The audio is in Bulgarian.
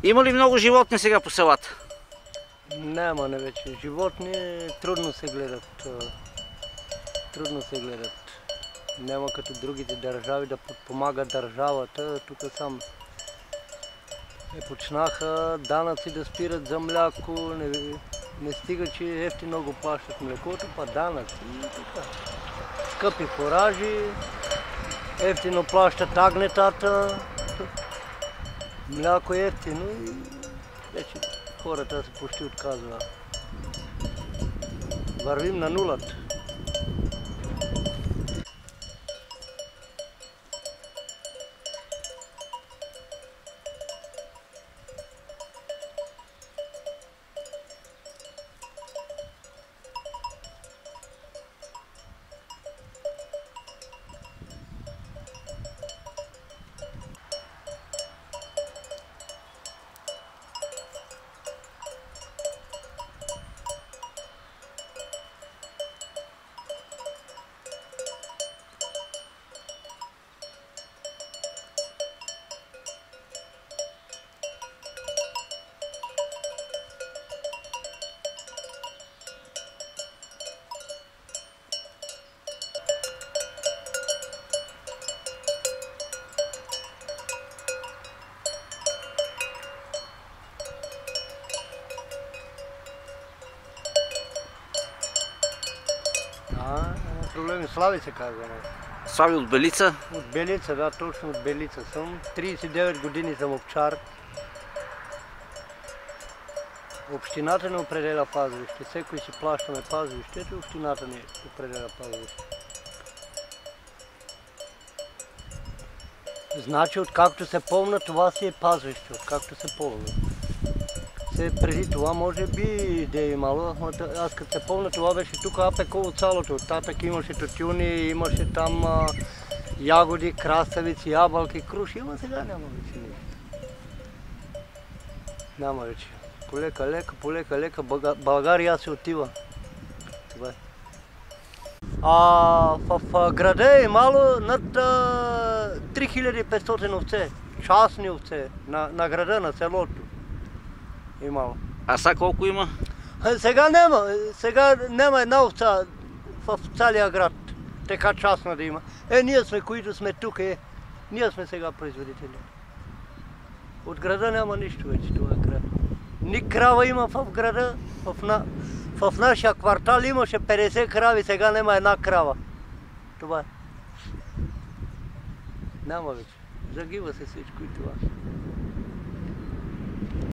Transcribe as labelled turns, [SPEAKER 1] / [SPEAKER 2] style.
[SPEAKER 1] Има ли много животни сега по селата?
[SPEAKER 2] Няма не вече. Животни трудно се гледат. Трудно се гледат. Няма като другите държави да подпомагат държавата. Тук сам почнаха данъци да спират за мляко. Не стига, че ефтино го плащат млекото, па данъци и така. Скъпи фуражи, ефтино плащат агнетата. Мляко е ефтино и вече хората се почти отказват. Вървим на нулата. Проблеми. Слави се казва.
[SPEAKER 1] Слави от Белица?
[SPEAKER 2] От Белица, да, точно от Белица съм. 39 години съм овчар. Общината не определя пазовище. Всеки си плащаме пазовището, общината не определя пазовище. Значи, откакто се помня, това си е пазовище, откакто се помня. Преди това може би да е имало, аз като се помня, това беше тук апеково цялото. Оттатък имаше тютюни, имаше там ягоди, краставици, ябълки, круши, ама сега няма вече нищо. Няма вече. Полека, България се отива. Това е. В града е имало над 3500 овце, частни овце, на града, на селото. Имало.
[SPEAKER 1] А сега колко има?
[SPEAKER 2] Сега няма една овца в целия град, така частна да има. Ние сме, които сме тук, ние сме сега производители. От града няма нищо вече, това е град. Ни крава има в града, в нашия квартал имаше 50 крави, сега няма една крава. Това е. Няма вече. Загива се всичко и това.